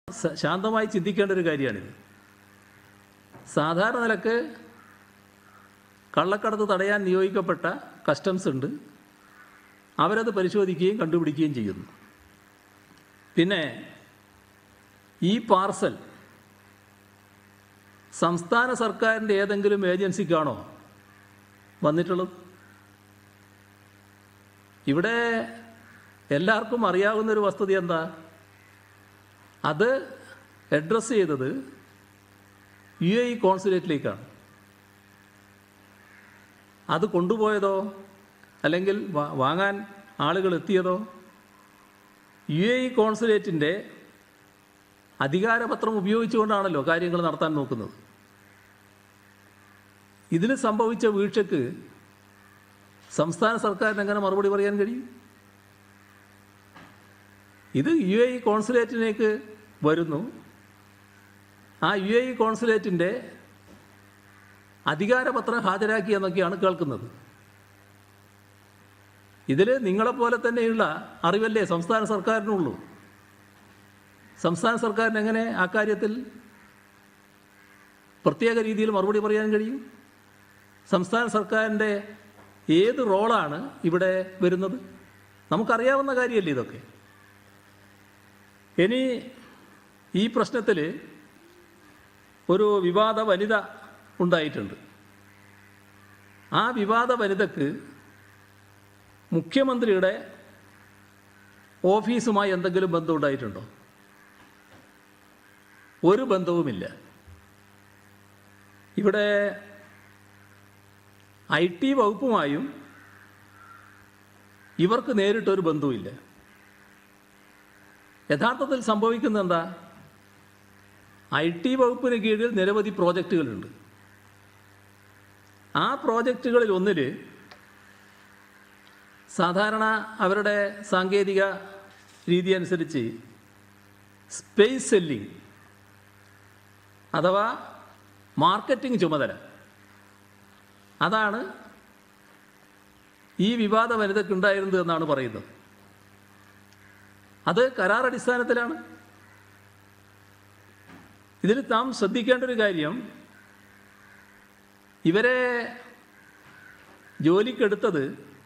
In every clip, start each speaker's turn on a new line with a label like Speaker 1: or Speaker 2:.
Speaker 1: ശാന്തമായി ചിന്തിക്കേണ്ട ഒരു കാര്യമാണിത്. സാധാരണ നിലക്ക് കള്ളക്കടത്ത് തടയാൻ നിയോഗിക്കപ്പെട്ട കസ്റ്റംസ് ഉണ്ട്. അവരത് പരിശോധിക്കുകയും കണ്ടുപിടിക്കുകയും ചെയ്യുന്നു. പിന്നെ ഈ പാർസൽ സംസ്ഥാന സർക്കാരിൻ്റെ ഏതെങ്കിലും ഏജൻസിക്കാണോ വന്നിട്ടുള്ളത്? ഇവിടെ എല്ലാവർക്കും അറിയാവുന്നൊരു വസ്തുത എന്താ? അത് അഡ്രസ്സ് ചെയ്തത് UAE കോൺസുലേറ്റിലേക്കാണ്. അത് കൊണ്ടുപോയതോ അല്ലെങ്കിൽ വാങ്ങാൻ ആളുകൾ എത്തിയതോ UAE കോൺസുലേറ്റിൻ്റെ അധികാരപത്രം ഉപയോഗിച്ചുകൊണ്ടാണല്ലോ കാര്യങ്ങൾ നടത്താൻ നോക്കുന്നത്. ഇതിൽ സംഭവിച്ച വീഴ്ചയ്ക്ക് സംസ്ഥാന സർക്കാരിന് എങ്ങനെ മറുപടി പറയാൻ കഴിയും? ഇത് UAE കോൺസുലേറ്റിലേക്ക് വരുന്നു. ആ UAE കോൺസുലേറ്റിൻ്റെ അധികാരപത്രം ഹാജരാക്കി എന്നൊക്കെയാണ് കേൾക്കുന്നത്. ഇതിൽ നിങ്ങളെപ്പോലെ തന്നെയുള്ള അറിവല്ലേ സംസ്ഥാന സർക്കാരിനുള്ളൂ. സംസ്ഥാന സർക്കാരിന് എങ്ങനെ ആ കാര്യത്തിൽ പ്രത്യേക രീതിയിൽ മറുപടി പറയാൻ കഴിയും? സംസ്ഥാന സർക്കാരിൻ്റെ ഏത് റോളാണ് ഇവിടെ വരുന്നത്? നമുക്കറിയാവുന്ന കാര്യമല്ലേ ഇതൊക്കെ. ഇനി ഈ പ്രശ്നത്തിൽ ഒരു വിവാദ വനിത ഉണ്ടായിട്ടുണ്ട്. ആ വിവാദ വനിതക്ക് മുഖ്യമന്ത്രിയുടെ ഓഫീസുമായി എന്തെങ്കിലും ബന്ധം ഉണ്ടായിട്ടുണ്ടോ? ഒരു ബന്ധവുമില്ല. ഇവിടെ IT വകുപ്പുമായും ഇവർക്ക് നേരിട്ടൊരു ബന്ധവുമില്ല. യഥാർത്ഥത്തിൽ സംഭവിക്കുന്നത് എന്താ? IT വകുപ്പിന് കീഴിൽ നിരവധി പ്രോജക്റ്റുകളുണ്ട്. ആ പ്രോജക്റ്റുകളിൽ ഒന്നിൽ സാധാരണ അവരുടെ സാങ്കേതിക രീതി അനുസരിച്ച് സ്പേസ് സെല്ലിംഗ് അഥവാ മാർക്കറ്റിംഗ് ചുമതല, അതാണ് ഈ വിവാദ വനിതയ്ക്കുണ്ടായിരുന്നത് എന്നാണ് പറയുന്നത്. അത് കരാർ അടിസ്ഥാനത്തിലാണ്. ഇതിൽ നാം ശ്രദ്ധിക്കേണ്ട ഒരു കാര്യം, ഇവരെ ജോലിക്കെടുത്തത്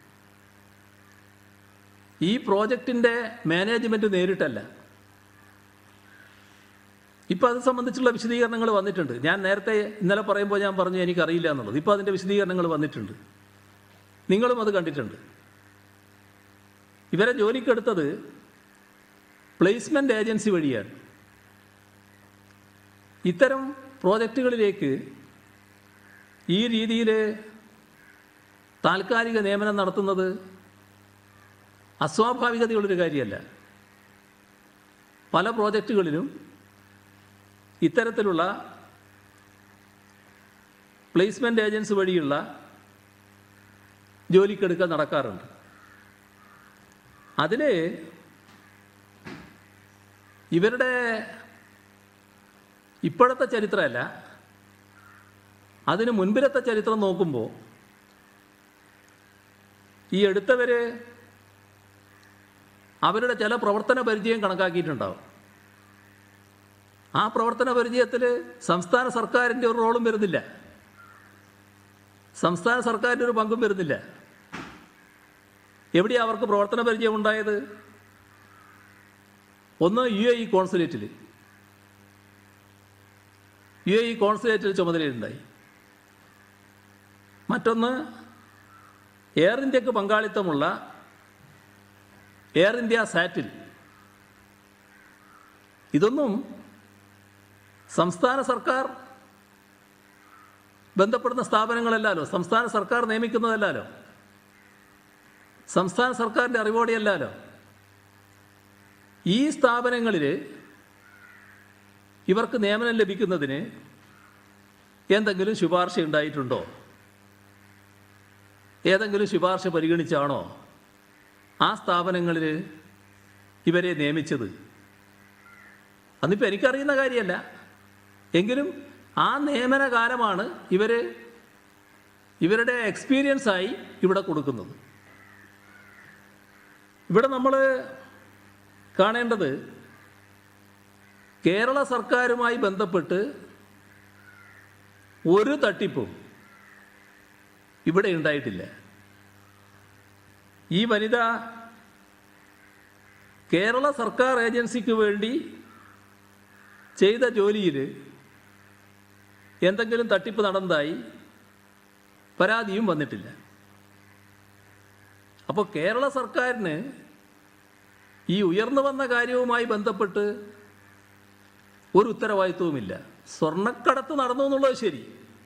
Speaker 1: ഈ പ്രോജക്റ്റിൻ്റെ മാനേജ്മെൻറ്റ് നേരിട്ടല്ല. ഇപ്പോൾ അത് സംബന്ധിച്ചുള്ള വിശദീകരണങ്ങൾ വന്നിട്ടുണ്ട്. ഞാൻ നേരത്തെ ഇന്നലെ പറയുമ്പോൾ ഞാൻ പറഞ്ഞു എനിക്കറിയില്ല എന്നുള്ളത്. ഇപ്പോൾ അതിൻ്റെ വിശദീകരണങ്ങൾ വന്നിട്ടുണ്ട്. നിങ്ങളും അത് കണ്ടിട്ടുണ്ട്. ഇവരെ ജോലിക്കെടുത്തത് പ്ലേസ്മെൻറ്റ് ഏജൻസി വഴിയാണ്. ഇത്തരം പ്രോജക്റ്റുകളിലേക്ക് ഈ രീതിയിൽ താൽക്കാലിക നിയമനം നടത്തുന്നത് അസ്വാഭാവികതയുള്ളൊരു കാര്യമല്ല. പല പ്രോജക്റ്റുകളിലും ഇത്തരത്തിലുള്ള പ്ലേസ്മെൻറ്റ് ഏജൻസി വഴിയുള്ള ജോലിക്കെടുക്കൽ നടക്കാറുണ്ട്. അതിൽ ഇവരുടെ ഇപ്പോഴത്തെ ചരിത്രമല്ല, അതിന് മുൻപിലത്തെ ചരിത്രം നോക്കുമ്പോൾ ഈ എടുത്തവർ അവരുടെ ചില പ്രവർത്തന പരിചയം കണക്കാക്കിയിട്ടുണ്ടാവും. ആ പ്രവർത്തന പരിചയത്തിൽ സംസ്ഥാന സർക്കാരിൻ്റെ ഒരു റോളും വരുന്നില്ല, സംസ്ഥാന സർക്കാരിൻ്റെ ഒരു പങ്കും വരുന്നില്ല. എവിടെയാണ് അവർക്ക് പ്രവർത്തന പരിചയം ഉണ്ടായത്? ഒന്ന് UAE കോൺസുലേറ്റിൽ ചുമതലയുണ്ടായി. മറ്റൊന്ന് എയർ ഇന്ത്യക്ക് പങ്കാളിത്തമുള്ള എയർ ഇന്ത്യ സാറ്റിൽ. ഇതൊന്നും സംസ്ഥാന സർക്കാർ ബന്ധപ്പെടുന്ന സ്ഥാപനങ്ങളല്ലല്ലോ, സംസ്ഥാന സർക്കാർ നിയമിക്കുന്നതല്ലല്ലോ, സംസ്ഥാന സർക്കാരിൻ്റെ അറിവോടെയല്ലല്ലോ. ഈ സ്ഥാപനങ്ങളിൽ ഇവർക്ക് നിയമനം ലഭിക്കുന്നതിന് എന്തെങ്കിലും ശുപാർശ ഉണ്ടായിട്ടുണ്ടോ? ഏതെങ്കിലും ശുപാർശ പരിഗണിച്ചാണോ ആ സ്ഥാപനങ്ങളിൽ ഇവരെ നിയമിച്ചത്? അന്നിപ്പോൾ എനിക്കറിയുന്ന കാര്യമല്ല, എങ്കിലും ആ നിയമന കാലമാണ് ഇവരുടെ എക്സ്പീരിയൻസായി ഇവിടെ കൊടുക്കുന്നത്. ഇവിടെ നമ്മൾ കാണേണ്ടത് കേരള സർക്കാരുമായി ബന്ധപ്പെട്ട് ഒരു തട്ടിപ്പും ഇവിടെ ഉണ്ടായിട്ടില്ല. ഈ വനിത കേരള സർക്കാർ ഏജൻസിക്ക് വേണ്ടി ചെയ്ത ജോലിയിൽ എന്തെങ്കിലും തട്ടിപ്പ് നടന്നതായി പരാതിയും വന്നിട്ടില്ല. അപ്പോൾ കേരള സർക്കാരിന് ഈ ഉയർന്നു വന്ന കാര്യവുമായി ബന്ധപ്പെട്ട് ഒരു ഉത്തരവാദിത്വവുമില്ല. സ്വർണ്ണക്കടത്ത് നടന്നു എന്നുള്ളത് ശരി,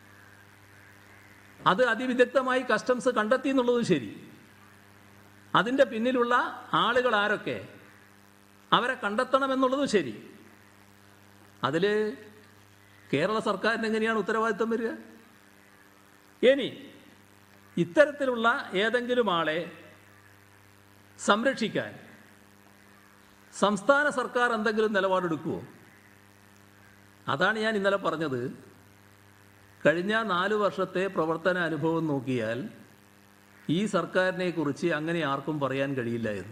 Speaker 1: അത് അതിവിദഗ്ധമായി കസ്റ്റംസ് കണ്ടെത്തി എന്നുള്ളതും ശരി. അതിൻ്റെ പിന്നിലുള്ള ആളുകൾ ആരൊക്കെ, അവരെ കണ്ടെത്തണമെന്നുള്ളതും ശരി. അതിൽ കേരള സർക്കാരിന് എങ്ങനെയാണ് ഉത്തരവാദിത്വം വരിക? ഇനി ഇത്തരത്തിലുള്ള ഏതെങ്കിലും ആളെ സംരക്ഷിക്കാൻ സംസ്ഥാന സർക്കാർ എന്തെങ്കിലും നിലപാടെടുക്കുമോ? അതാണ് ഞാൻ ഇന്നലെ പറഞ്ഞത്. കഴിഞ്ഞ 4 വർഷത്തെ പ്രവർത്തന അനുഭവം നോക്കിയാൽ ഈ സർക്കാരിനെ കുറിച്ച് അങ്ങനെ ആർക്കും പറയാൻ കഴിയില്ല എന്ന്.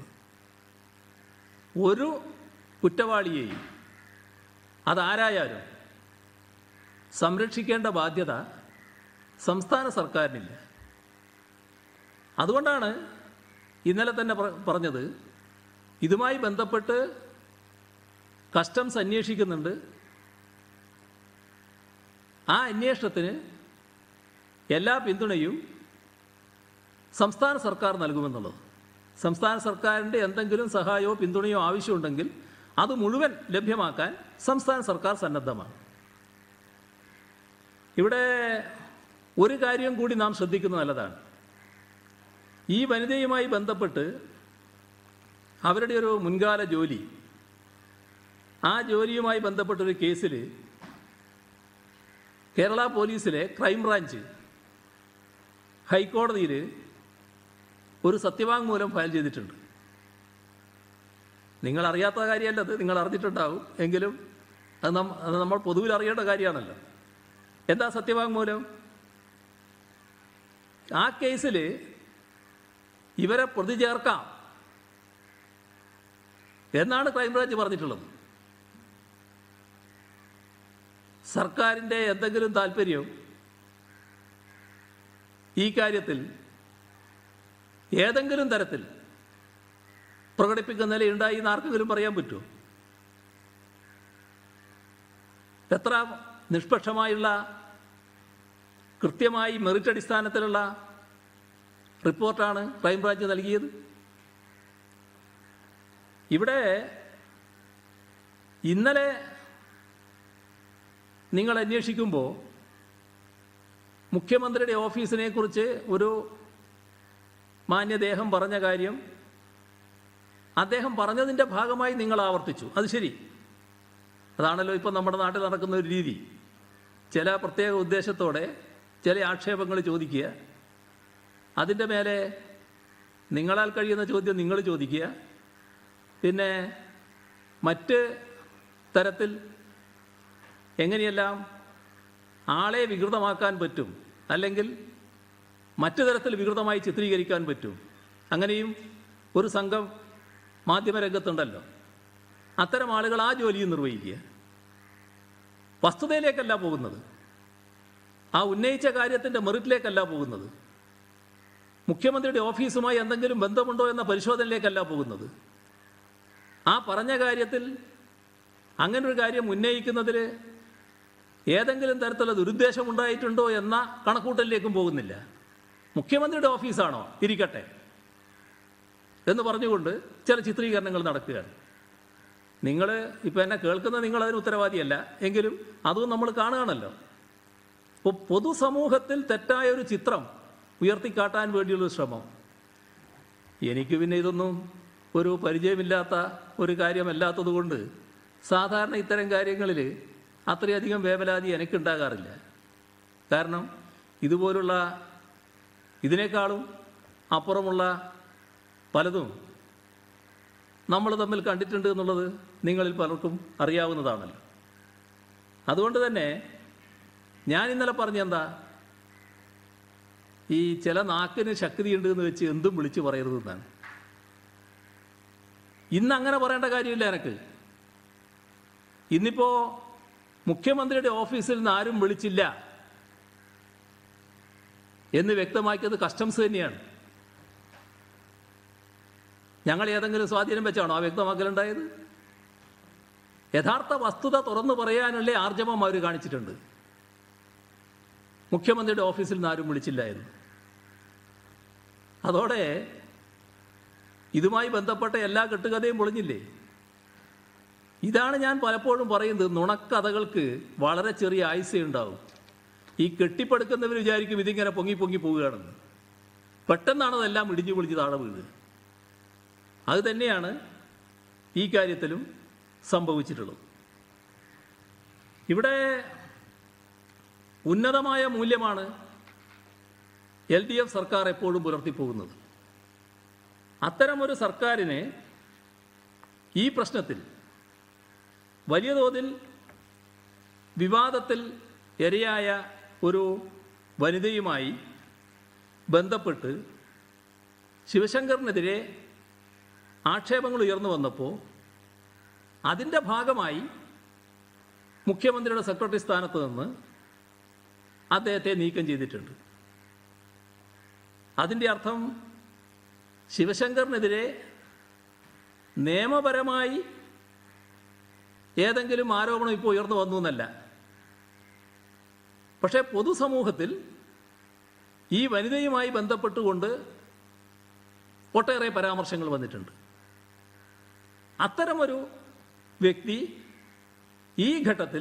Speaker 1: ഒരു കുറ്റവാളിയെയും അതാരായാലും സംരക്ഷിക്കേണ്ട ബാധ്യത സംസ്ഥാന സർക്കാരിനില്ല. അതുകൊണ്ടാണ് ഇന്നലെ തന്നെ പറഞ്ഞത്, ഇതുമായി ബന്ധപ്പെട്ട് കസ്റ്റംസ് അന്വേഷിക്കുന്നുണ്ട്, ആ അന്വേഷണത്തിന് എല്ലാ പിന്തുണയും സംസ്ഥാന സർക്കാർ നൽകുമെന്നുള്ളത്. സംസ്ഥാന സർക്കാരിൻ്റെ എന്തെങ്കിലും സഹായമോ പിന്തുണയോ ആവശ്യമുണ്ടെങ്കിൽ അത് മുഴുവൻ ലഭ്യമാക്കാൻ സംസ്ഥാന സർക്കാർ സന്നദ്ധമാണ്. ഇവിടെ ഒരു കാര്യം കൂടി നാം ശ്രദ്ധിക്കുന്നത് നല്ലതാണ്. ഈ വനിതയുമായി ബന്ധപ്പെട്ട് അവരുടെ ഒരു മുൻകാല ജോലി, ആ ജോലിയുമായി ബന്ധപ്പെട്ടൊരു കേസിൽ കേരള പോലീസിലെ ക്രൈംബ്രാഞ്ച് ഹൈക്കോടതിയിൽ ഒരു സത്യവാങ്മൂലം ഫയൽ ചെയ്തിട്ടുണ്ട്. നിങ്ങളറിയാത്ത കാര്യമല്ലത്, നിങ്ങൾ അറിഞ്ഞിട്ടുണ്ടാവും, എങ്കിലും അത് നമ്മൾ പൊതുവിൽ അറിയേണ്ട കാര്യമാണല്ലോ. എന്താ സത്യവാങ്മൂലം? ആ കേസിൽ ഇവരെ പ്രതി ചേർക്കാം എന്നാണ് ക്രൈംബ്രാഞ്ച് പറഞ്ഞിട്ടുള്ളത്. സർക്കാരിൻ്റെ എന്തെങ്കിലും താല്പര്യം ഈ കാര്യത്തിൽ ഏതെങ്കിലും തരത്തിൽ പ്രകടിപ്പിക്കുന്ന നിലയുണ്ടായി എന്ന് ആർക്കെങ്കിലും പറയാൻ പറ്റുമോ? എത്ര നിഷ്പക്ഷമായുള്ള കൃത്യമായി മെറിറ്റ് അടിസ്ഥാനത്തിലുള്ള റിപ്പോർട്ടാണ് ക്രൈംബ്രാഞ്ച് നൽകിയത്. ഇവിടെ ഇന്നലെ നിങ്ങൾ അന്വേഷിക്കുമ്പോൾ മുഖ്യമന്ത്രിയുടെ ഓഫീസിനെ കുറിച്ച് ഒരു മാന്യദേഹം പറഞ്ഞ കാര്യം അദ്ദേഹം പറഞ്ഞതിൻ്റെ ഭാഗമായി നിങ്ങൾ ആവർത്തിച്ചു. അത് ശരി, അതാണല്ലോ ഇപ്പം നമ്മുടെ നാട്ടിൽ നടക്കുന്ന ഒരു രീതി. ചില പ്രത്യേക ഉദ്ദേശത്തോടെ ചില ആക്ഷേപങ്ങൾ ചോദിക്കുക, അതിൻ്റെ മേലെ നിങ്ങളാൽ കഴിയുന്ന ചോദ്യം നിങ്ങൾ ചോദിക്കുക, പിന്നെ മറ്റ് തരത്തിൽ എങ്ങനെയെല്ലാം ആളെ വികൃതമാക്കാൻ പറ്റും, അല്ലെങ്കിൽ മറ്റു തരത്തിൽ വികൃതമായി ചിത്രീകരിക്കാൻ പറ്റും, അങ്ങനെയും ഒരു സംഘം മാധ്യമരംഗത്തുണ്ടല്ലോ. അത്തരം ആളുകൾ ആ ജോലിയും നിർവഹിക്കുക. വസ്തുതയിലേക്കല്ല പോകുന്നത്, ആ ഉന്നയിച്ച കാര്യത്തിൻ്റെ മെറിറ്റിലേക്കല്ല പോകുന്നത്, മുഖ്യമന്ത്രിയുടെ ഓഫീസുമായി എന്തെങ്കിലും ബന്ധമുണ്ടോ എന്ന പരിശോധനയിലേക്കല്ല പോകുന്നത്. ആ പറഞ്ഞ കാര്യത്തിൽ അങ്ങനൊരു കാര്യം ഉന്നയിക്കുന്നതിൽ ഏതെങ്കിലും തരത്തിലുള്ള ദുരുദ്ദേശമുണ്ടായിട്ടുണ്ടോ എന്ന കണക്കൂട്ടലിലേക്കും പോകുന്നില്ല. മുഖ്യമന്ത്രിയുടെ ഓഫീസാണോ, ഇരിക്കട്ടെ എന്ന് പറഞ്ഞുകൊണ്ട് ചില ചിത്രീകരണങ്ങൾ നടക്കുകയാണ്. നിങ്ങൾ ഇപ്പം എന്നെ കേൾക്കുന്ന നിങ്ങളതിന് ഉത്തരവാദിയല്ല, എങ്കിലും അതും നമ്മൾ കാണുകയാണല്ലോ. അപ്പോൾ പൊതുസമൂഹത്തിൽ തെറ്റായ ഒരു ചിത്രം ഉയർത്തിക്കാട്ടാൻ വേണ്ടിയുള്ളൊരു ശ്രമം. എനിക്ക് പിന്നെ ഇതൊന്നും ഒരു പരിചയമില്ലാത്ത ഒരു കാര്യമല്ലാത്തത് കൊണ്ട് സാധാരണ ഇത്തരം കാര്യങ്ങളിൽ അത്രയധികം വേവലാതി എനിക്കുണ്ടാകാറില്ല. കാരണം ഇതുപോലുള്ള ഇതിനേക്കാളും അപ്പുറമുള്ള പലതും നമ്മൾ തമ്മിൽ കണ്ടിട്ടുണ്ട് എന്നുള്ളത് നിങ്ങളിൽ പലർക്കും അറിയാവുന്നതാണല്ലോ. അതുകൊണ്ട് തന്നെ ഞാൻ ഇന്നലെ പറഞ്ഞെന്താ, ഈ ചില നാക്കിന് ശക്തിയുണ്ട് എന്ന് വെച്ച് എന്തും വിളിച്ചു പറയരുതെന്നാണ്. ഇന്ന് അങ്ങനെ പറയേണ്ട കാര്യമില്ല. എനിക്ക് ഇന്നിപ്പോൾ മുഖ്യമന്ത്രിയുടെ ഓഫീസിൽ നിന്ന് ആരും വിളിച്ചില്ല എന്ന് വ്യക്തമാക്കിയത് കസ്റ്റംസ് തന്നെയാണ്. ഞങ്ങൾ ഏതെങ്കിലും സ്വാധീനം വെച്ചാണോ ആ വ്യക്തമാക്കലുണ്ടായത്? യഥാർത്ഥ വസ്തുത തുറന്നു പറയാനുള്ള ആർജവം അവർ കാണിച്ചിട്ടുണ്ട്. മുഖ്യമന്ത്രിയുടെ ഓഫീസിൽ നിന്ന് ആരും വിളിച്ചില്ല എന്ന്. അതോടെ ഇതുമായി ബന്ധപ്പെട്ട എല്ലാ കെട്ടുകഥയും പൊളിഞ്ഞില്ലേ? ഇതാണ് ഞാൻ പലപ്പോഴും പറയുന്നത്, നുണക്കഥകൾക്ക് വളരെ ചെറിയ ആയുസ്സേ ഉണ്ടാവും. ഈ കെട്ടിപ്പടുക്കുന്നവർ വിചാരിക്കും ഇതിങ്ങനെ പൊങ്ങി പൊങ്ങി പോവുകയാണെന്ന്. പെട്ടെന്നാണ് അതെല്ലാം ഇടിഞ്ഞു പൊളിച്ച് താഴെ വീഴുക. അത് തന്നെയാണ് ഈ കാര്യത്തിലും സംഭവിച്ചിട്ടുള്ളത്. ഇവിടെ ഉന്നതമായ മൂല്യമാണ് LDF സർക്കാർ എപ്പോഴും പുലർത്തിപ്പോകുന്നത്. അത്തരമൊരു സർക്കാരിനെ ഈ പ്രശ്നത്തിൽ വലിയ തോതിൽ വിവാദത്തിൽ ഇരയായ ഒരു വനിതയുമായി ബന്ധപ്പെട്ട് ശിവശങ്കറിനെതിരെ ആക്ഷേപങ്ങൾ ഉയർന്നു വന്നപ്പോൾ അതിൻ്റെ ഭാഗമായി മുഖ്യമന്ത്രിയുടെ സെക്രട്ടറി സ്ഥാനത്ത് നിന്ന് അദ്ദേഹത്തെ നീക്കം ചെയ്തിട്ടുണ്ട്. അതിൻ്റെ അർത്ഥം ശിവശങ്കറിനെതിരെ നിയമപരമായി ഏതെങ്കിലും ആരോപണം ഇപ്പോൾ ഉയർന്നു വന്നു എന്നല്ല. പക്ഷേ പൊതുസമൂഹത്തിൽ ഈ വനിതയുമായി ബന്ധപ്പെട്ടുകൊണ്ട് ഒട്ടേറെ പരാമർശങ്ങൾ വന്നിട്ടുണ്ട്. അത്തരമൊരു വ്യക്തി ഈ ഘട്ടത്തിൽ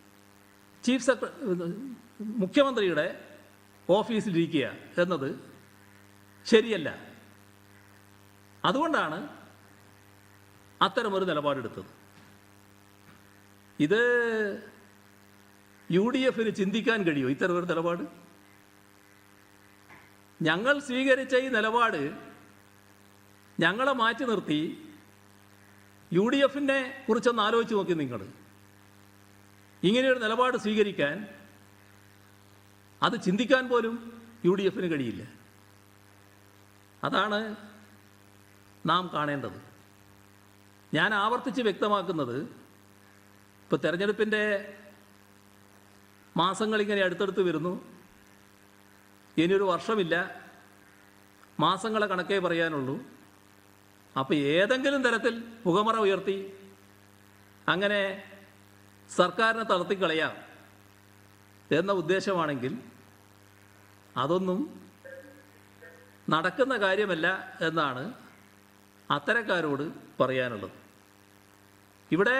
Speaker 1: മുഖ്യമന്ത്രിയുടെ ഓഫീസിലിരിക്കുക എന്നത് ശരിയല്ല. അതുകൊണ്ടാണ് അത്തരമൊരു നിലപാടെടുത്തത്. ഇത് UDFന് ചിന്തിക്കാൻ കഴിയുമോ ഇത്തരമൊരു നിലപാട്? ഞങ്ങൾ സ്വീകരിച്ച ഈ നിലപാട് ഞങ്ങളെ മാറ്റി നിർത്തി UDFനെ കുറിച്ചൊന്ന് ആലോചിച്ച് നോക്കി നിങ്ങൾ. ഇങ്ങനെയൊരു നിലപാട് സ്വീകരിക്കാൻ, അത് ചിന്തിക്കാൻ പോലും UDFന് കഴിയില്ല. അതാണ് നാം കാണേണ്ടത്. ഞാൻ ആവർത്തിച്ച് വ്യക്തമാക്കുന്നത്, ഇപ്പോൾ തെരഞ്ഞെടുപ്പിൻ്റെ മാസങ്ങളിങ്ങനെ അടുത്തടുത്ത് വരുന്നു. ഇനിയൊരു വർഷമില്ല, മാസങ്ങളെ കണക്കേ പറയാനുള്ളൂ. അപ്പോൾ ഏതെങ്കിലും തരത്തിൽ പുകമറ ഉയർത്തി അങ്ങനെ സർക്കാരിനെ തളർത്തിക്കളയാം എന്ന ഉദ്ദേശമാണെങ്കിൽ അതൊന്നും നടക്കുന്ന കാര്യമല്ല എന്നാണ് അത്തരക്കാരോട് പറയാനുള്ളത്. ഇവിടെ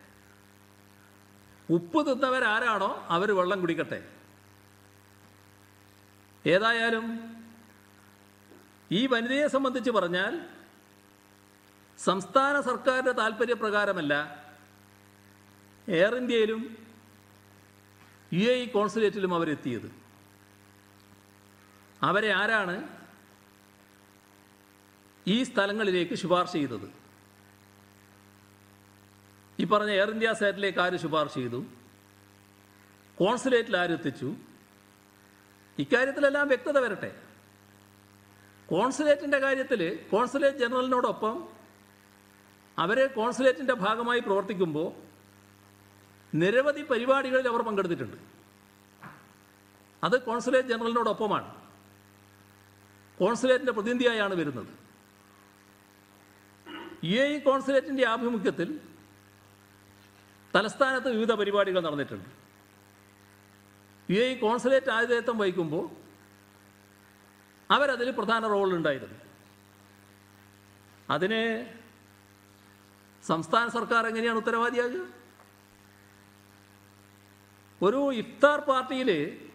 Speaker 1: ഉപ്പ് തിന്നവരാരാണോ അവർ വെള്ളം കുടിക്കട്ടെ. ഏതായാലും ഈ വനിതയെ സംബന്ധിച്ച് പറഞ്ഞാൽ സംസ്ഥാന സർക്കാരിൻ്റെ താല്പര്യപ്രകാരമല്ല എയർ ഇന്ത്യയിലും UAE കോൺസുലേറ്റിലും അവരെത്തിയത്. അവരെ ആരാണ് ഈ സ്ഥലങ്ങളിലേക്ക് ശുപാർശ ചെയ്തത്? ഈ പറഞ്ഞ എയർ ഇന്ത്യ സൈറ്റിലേക്ക് ആര് ശുപാർശ ചെയ്തു? കോൺസുലേറ്റിൽ ആരെത്തിച്ചു? ഇക്കാര്യത്തിലെല്ലാം വ്യക്തത വരട്ടെ. കോൺസുലേറ്റിൻ്റെ കാര്യത്തിൽ കോൺസുലേറ്റ് ജനറലിനോടൊപ്പം അവർ കോൺസുലേറ്റിൻ്റെ ഭാഗമായി പ്രവർത്തിക്കുമ്പോൾ നിരവധി പരിപാടികളിൽ അവർ പങ്കെടുത്തിട്ടുണ്ട്. അത് കോൺസുലേറ്റ് ജനറലിനോടൊപ്പമാണ്, കോൺസുലേറ്റിൻ്റെ പ്രതിനിധിയായാണ് വരുന്നത്. UAE കോൺസുലേറ്റിൻ്റെ ആഭിമുഖ്യത്തിൽ തലസ്ഥാനത്ത് വിവിധ പരിപാടികൾ നടന്നിട്ടുണ്ട്. UAE കോൺസുലേറ്റ് ആതിഥേയത്വം വഹിക്കുമ്പോൾ അവരതിൽ പ്രധാന റോളുണ്ടായിരുന്നു. അതിന് സംസ്ഥാന സർക്കാർ എങ്ങനെയാണ് ഉത്തരവാദിയാകുക? ഒരു ഇഫ്താർ പാർട്ടിയിൽ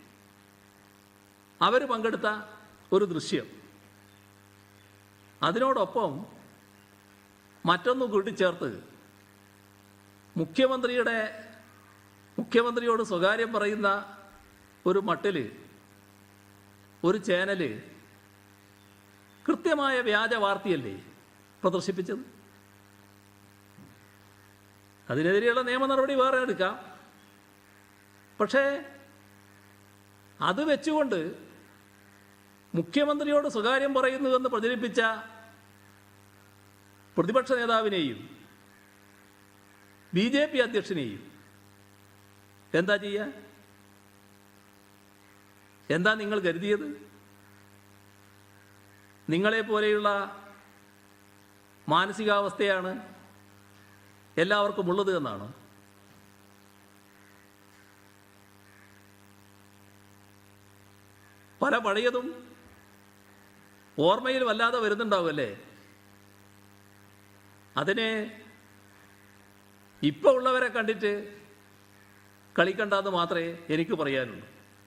Speaker 1: അവർ പങ്കെടുത്ത ഒരു ദൃശ്യം, അതിനോടൊപ്പം മറ്റൊന്ന് കൂട്ടിച്ചേർത്ത് മുഖ്യമന്ത്രിയോട് സ്വകാര്യം പറയുന്ന ഒരു മട്ടിൽ ഒരു ചാനൽ കൃത്യമായ വ്യാജ വാർത്തയല്ലേ പ്രദർശിപ്പിച്ചത്? അതിനെതിരെയുള്ള നിയമ നടപടി വേറെ എടുക്കാം. പക്ഷേ അത് വെച്ചുകൊണ്ട് മുഖ്യമന്ത്രിയോട് സ്വകാര്യം പറയുന്നുവെന്ന് പ്രചരിപ്പിച്ച പ്രതിപക്ഷ നേതാവിനെയും BJP അധ്യക്ഷനെയും എന്താ ചെയ്യുക? എന്താ നിങ്ങൾ കരുതിയത്? നിങ്ങളെപ്പോലെയുള്ള മാനസികാവസ്ഥയാണ് എല്ലാവർക്കും ഉള്ളത് എന്നാണ്. പല പഴയതും ഓർമ്മയിൽ വല്ലാതെ വരുന്നുണ്ടാവുമല്ലേ? അതിനെ ഇപ്പോൾ ഉള്ളവരെ കണ്ടിട്ട് കളിക്കണ്ടെന്ന് മാത്രമേ എനിക്ക് പറയാനുള്ളൂ.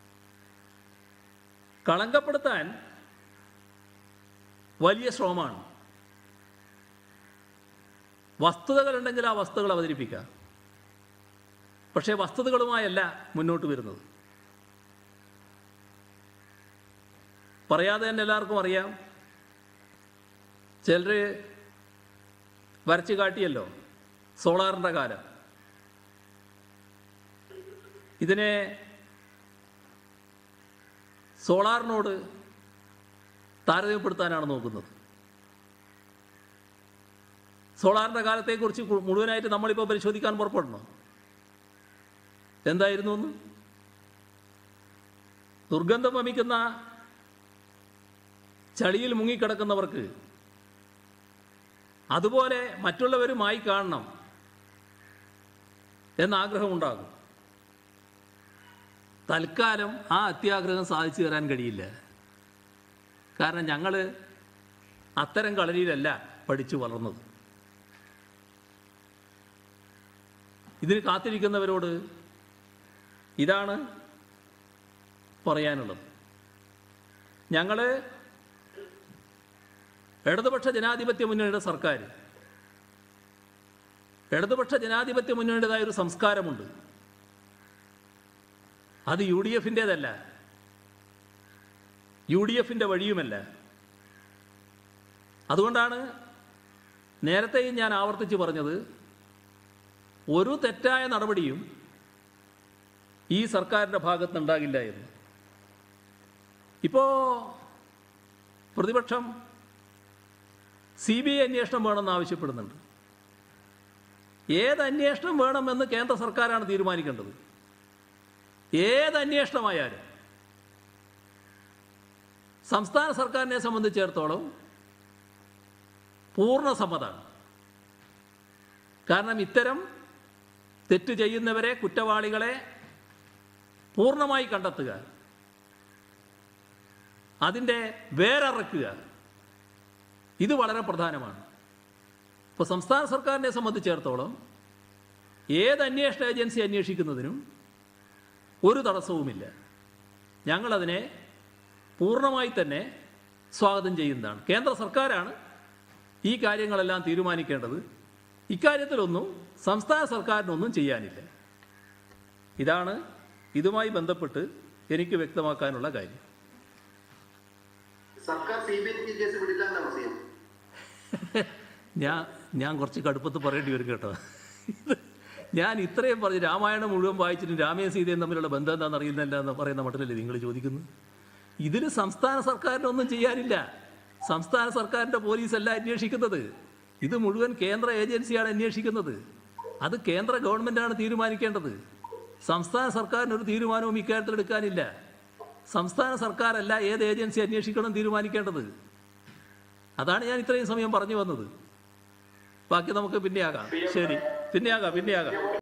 Speaker 1: കളങ്കപ്പെടുത്താൻ വലിയ ശ്രമമാണ്. വസ്തുതകളുണ്ടെങ്കിൽ ആ വസ്തുതകൾ അവതരിപ്പിക്കാം. പക്ഷേ വസ്തുതകളുമായല്ല മുന്നോട്ട് വരുന്നത്. പറയാതെ തന്നെ എല്ലാവർക്കും അറിയാം. ചിലർ വരച്ചു കാട്ടിയല്ലോ സോളാറിൻ്റെ കാലം. ഇതിനെ സോളാറിനോട് താരതമ്യപ്പെടുത്താനാണ് നോക്കുന്നത്. സോളാറിൻ്റെ കാലത്തെക്കുറിച്ച് മുഴുവനായിട്ട് നമ്മളിപ്പോൾ പരിശോധിക്കാൻ പുറപ്പെടണം. എന്തായിരുന്നു എന്ന്? ദുർഗന്ധം വമിക്കുന്ന ചളിയിൽ മുങ്ങിക്കിടക്കുന്നവർക്ക് അതുപോലെ മറ്റുള്ളവരുമായി കാണണം എന്നാഗ്രഹമുണ്ടാകും. തൽക്കാലം ആ അത്യാഗ്രഹം സാധിച്ചു തരാൻ കഴിയില്ല. കാരണം ഞങ്ങൾ അത്തരം കളരിയിലല്ല പഠിച്ചു വളർന്നത്. ഇതിന് കാത്തിരിക്കുന്നവരോട് ഇതാണ് പറയാനുള്ളത്. ഞങ്ങൾ ഇടതുപക്ഷ ജനാധിപത്യ മുന്നണിയുടെ സർക്കാർ, ഇടതുപക്ഷ ജനാധിപത്യ മുന്നണിയുടേതായ ഒരു സംസ്കാരമുണ്ട്. അത് UDF-ൻ്റേതല്ല, UDF-ൻ്റെ വഴിയുമല്ല. അതുകൊണ്ടാണ് നേരത്തെയും ഞാൻ ആവർത്തിച്ച് പറഞ്ഞത്, ഒരു തെറ്റായ നടപടിയും ഈ സർക്കാരിൻ്റെ ഭാഗത്തുനിന്നുണ്ടാകില്ല എന്ന്. ഇപ്പോൾ പ്രതിപക്ഷം CBI അന്വേഷണം വേണമെന്ന് ആവശ്യപ്പെടുന്നുണ്ട്. ഏത് അന്വേഷണം വേണമെന്ന് കേന്ദ്ര സർക്കാരാണ് തീരുമാനിക്കേണ്ടത്. ഏത് അന്വേഷണമായാലും സംസ്ഥാന സർക്കാരിനെ സംബന്ധിച്ചിടത്തോളം പൂർണ്ണ സമ്മതമാണ്. കാരണം ഇത്തരം തെറ്റ് ചെയ്യുന്നവരെ, കുറ്റവാളികളെ പൂർണ്ണമായി കണ്ടെത്തുക, അതിൻ്റെ വേരറക്കുക, ഇത് വളരെ പ്രധാനമാണ്. ഇപ്പോൾ സംസ്ഥാന സർക്കാരിനെ സംബന്ധിച്ചിടത്തോളം ഏത് അന്വേഷണ ഏജൻസി അന്വേഷിക്കുന്നതിനും ഒരു തടസ്സവുമില്ല. ഞങ്ങളതിനെ പൂർണ്ണമായി തന്നെ സ്വാഗതം ചെയ്യുന്നതാണ്. കേന്ദ്ര സർക്കാരാണ് ഈ കാര്യങ്ങളെല്ലാം തീരുമാനിക്കേണ്ടത്. ഇക്കാര്യത്തിലൊന്നും സംസ്ഥാന സർക്കാരിനൊന്നും ചെയ്യാനില്ല. ഇതാണ് ഇതുമായി ബന്ധപ്പെട്ട് എനിക്ക് വ്യക്തമാക്കാനുള്ള കാര്യം. ഞാൻ കുറച്ച് കടുപ്പത്ത് പറയേണ്ടി വരും കേട്ടോ. ഞാൻ ഇത്രയും പറഞ്ഞ് രാമായണം മുഴുവൻ വായിച്ചിട്ട് രാമയും സീതയും തമ്മിലുള്ള ബന്ധം എന്താണെന്ന് അറിയുന്നില്ല എന്ന് പറയുന്ന മട്ടിലല്ലേ നിങ്ങൾ ചോദിക്കുന്നത്? ഇതിൽ സംസ്ഥാന സർക്കാരിനൊന്നും ചെയ്യാനില്ല. സംസ്ഥാന സർക്കാരിൻ്റെ പോലീസല്ല അന്വേഷിക്കുന്നത്. ഇത് മുഴുവൻ കേന്ദ്ര ഏജൻസിയാണ് അന്വേഷിക്കുന്നത്. അത് കേന്ദ്ര ഗവൺമെൻറ്റാണ് തീരുമാനിക്കേണ്ടത്. സംസ്ഥാന സർക്കാരിനൊരു തീരുമാനവും ഇക്കാര്യത്തിൽ എടുക്കാനില്ല. സംസ്ഥാന സർക്കാരല്ല ഏത് ഏജൻസി അന്വേഷിക്കണം തീരുമാനിക്കേണ്ടത്. അതാണ് ഞാൻ ഇത്രയും സമയം പറഞ്ഞു വന്നത്. ബാക്കി നമുക്ക് പിന്നെയാകാം. ശരി, പിന്നെയാകാം.